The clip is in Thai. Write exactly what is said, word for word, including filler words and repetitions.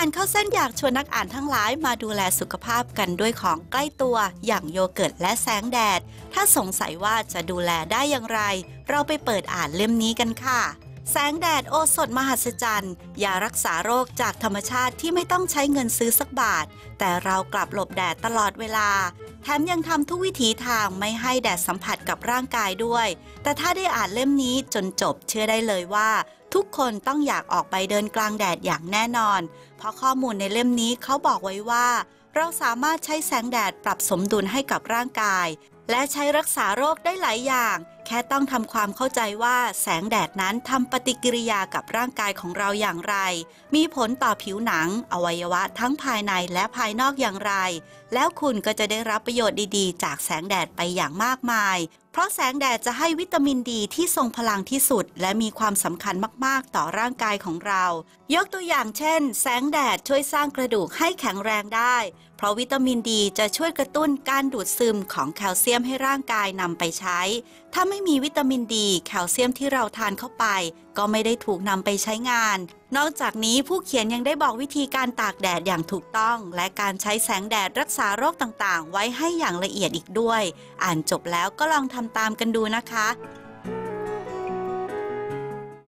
านเข้าเส้นอยากชวนนักอ่านทั้งหลายมาดูแลสุขภาพกันด้วยของใกล้ตัวอย่างโยเกิร์ตและแสงแดดถ้าสงสัยว่าจะดูแลได้อย่างไรเราไปเปิดอ่านเล่มนี้กันค่ะแสงแดดโอสถมหัศจรรย์ยารักษาโรคจากธรรมชาติที่ไม่ต้องใช้เงินซื้อสักบาทแต่เรากลับหลบแดดตลอดเวลาแถมยังทำทุกวิถีทางไม่ให้แดดสัมผัสกับร่างกายด้วยแต่ถ้าได้อ่านเล่มนี้จนจบเชื่อได้เลยว่าทุกคนต้องอยากออกไปเดินกลางแดดอย่างแน่นอนเพราะข้อมูลในเล่มนี้เขาบอกไว้ว่าเราสามารถใช้แสงแดดปรับสมดุลให้กับร่างกายและใช้รักษาโรคได้หลายอย่างแค่ต้องทำความเข้าใจว่าแสงแดดนั้นทำปฏิกิริยากับร่างกายของเราอย่างไรมีผลต่อผิวหนังอวัยวะทั้งภายในและภายนอกอย่างไรแล้วคุณก็จะได้รับประโยชน์ดีๆจากแสงแดดไปอย่างมากมายเพราะแสงแดดจะให้วิตามินดีที่ทรงพลังที่สุดและมีความสำคัญมากๆต่อร่างกายของเรายกตัวอย่างเช่นแสงแดดช่วยสร้างกระดูกให้แข็งแรงได้เพราะวิตามินดีจะช่วยกระตุ้นการดูดซึมของแคลเซียมให้ร่างกายนำไปใช้ถ้าไม่มีวิตามินดีแคลเซียมที่เราทานเข้าไปก็ไม่ได้ถูกนำไปใช้งานนอกจากนี้ผู้เขียนยังได้บอกวิธีการตากแดดอย่างถูกต้องและการใช้แสงแดดรักษาโรคต่างๆไว้ให้อย่างละเอียดอีกด้วยอ่านจบแล้วก็ลองทำตามกันดูนะคะ